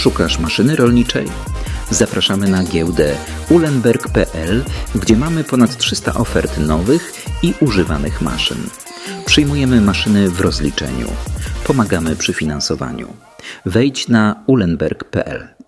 Szukasz maszyny rolniczej? Zapraszamy na giełdę uhlenberg.pl, gdzie mamy ponad 300 ofert nowych i używanych maszyn. Przyjmujemy maszyny w rozliczeniu. Pomagamy przy finansowaniu. Wejdź na uhlenberg.pl.